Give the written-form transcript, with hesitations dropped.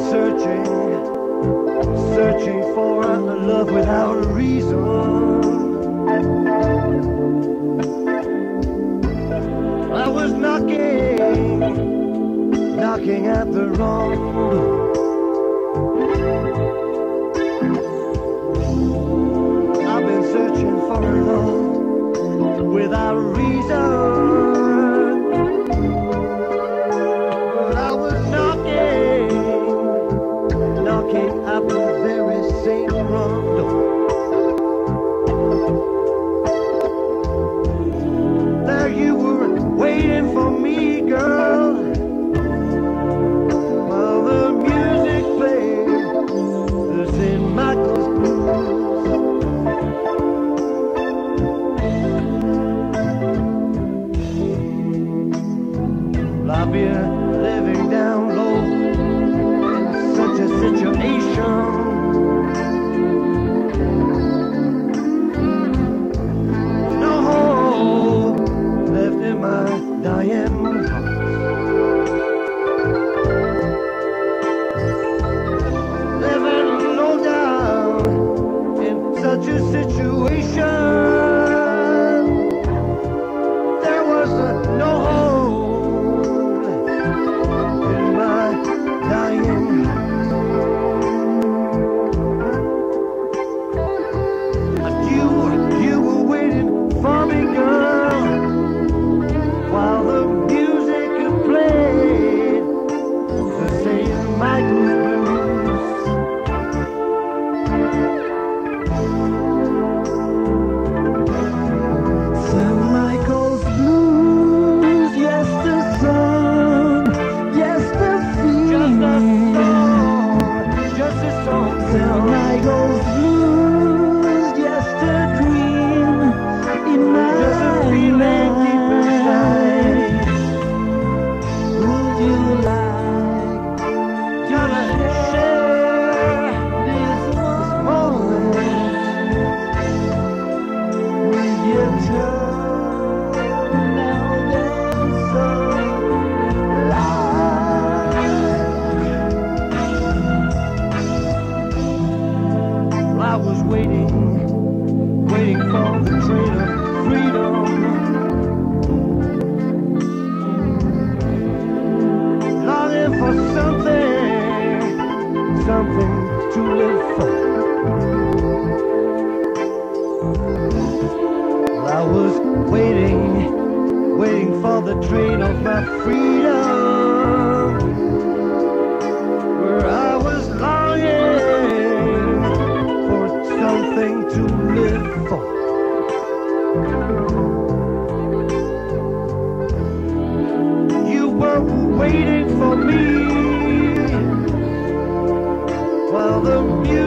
searching, searching for a love without a reason. I was knocking, knocking at the wrong door. I've been searching for a love without a reason. But I was knocking, knocking at the very same wrong door. There you were waiting for me, girl, while the music played the St. Michael's blues. I've been living down low in such a situation. No hope left in my dying heart. Living low down in such a situation. There was no hope in my dying heart. But you were waiting for me, girl, while the music played the St. Michael's blues. St. Michael's blues, yes the song, yes the feeling, just a song. St. Michael's blues, yes the dream in my just a feeling deep inside. Would you like to share this moment with your turn now and so live? I was waiting, waiting for the train of freedom, longing for something, something to live for. I was waiting, waiting for the train of my freedom, where I was longing for something to live for. You were waiting for me while the music